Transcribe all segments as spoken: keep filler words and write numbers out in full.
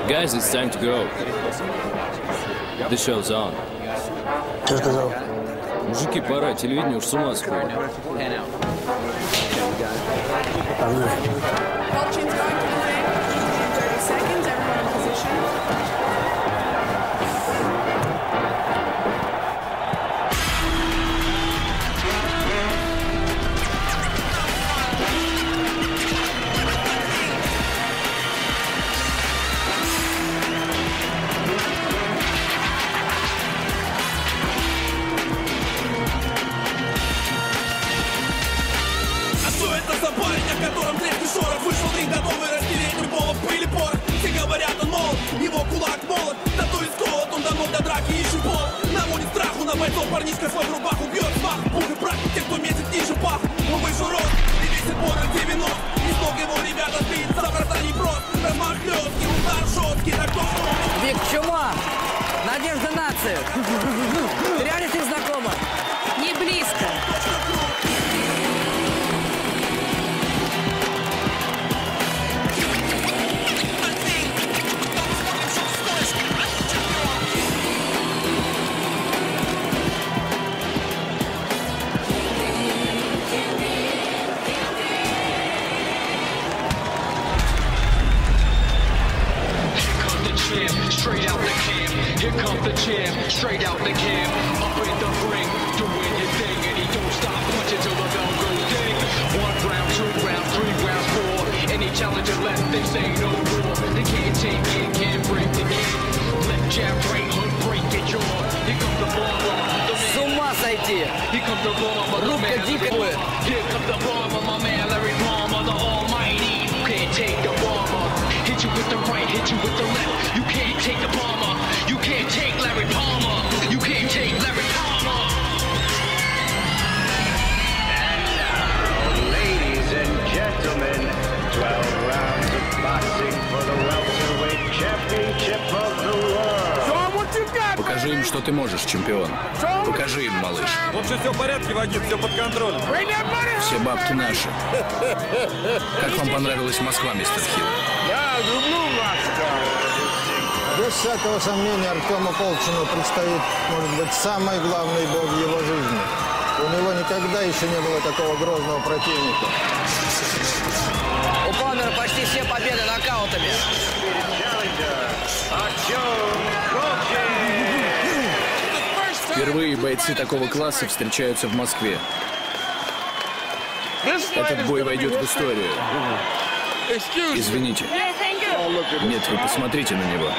Guys, it's time to go. The show's on. Что сказал? Мужики, пора, телевидение уж с ума сходит. Погнали. Парнишка свой в рубаху бьет смах. Пух и прах, те, кто метит ниже пах. Он выше рост и весит более девяносто. И с ног его ребята сбит, запросто не прост. Размах хлесткий, удар жесткий, так точно. Вик, чума! Надежда нации! Ты реально с ним знакома? Не близко. Straight out the camp, here comes the champ. Straight out the camp, up in the ring, doing his thing, and he don't stop punching till the bell goes ding. One round, two rounds, three rounds, four. Any challenger left, they say no more. They can't take it, can't break the game. Left jab, right hook, break your jaw. Here comes the bomber, the man. С ума сойти! Here comes the bomber, the Рубка man. дикая. Here comes the bomber, my man Larry Palmer, the almighty. You can't take the bomber. Hit you with the right, hit you with the left. You can't take the bomber. You can't take Larry Palmer. You can't take Larry Palmer. And now, ladies and gentlemen, twelve rounds of boxing for the welterweight championship of the world. Покажи им, что ты можешь, чемпион. Покажи им, малыш. Лучше все в порядке, Вагит, все под контролем. Все бабки наши. Как вам понравилась Москва, мистер Хилл? Да, люблю Москву. Без всякого сомнения, Артему Колчину предстоит, может быть, самый главный бой в его жизни. У него никогда еще не было такого грозного противника. У Палмера почти все победы нокаутами. Впервые бойцы такого класса встречаются в Москве. Этот бой войдет в историю. Извините. Нет, вы посмотрите на него.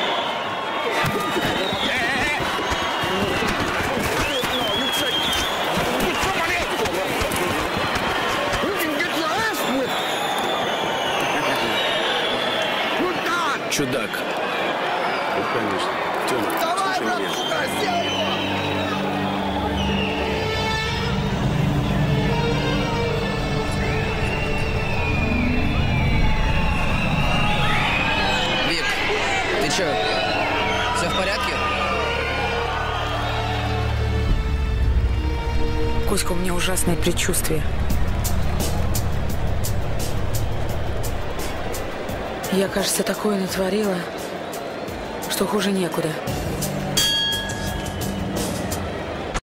Чудак. Ну, конечно. Тёма, давай, брат, угостил его! Вик, ты чё? Все в порядке? Коська, у меня ужасное предчувствие. Я, кажется, такое натворила, что хуже некуда.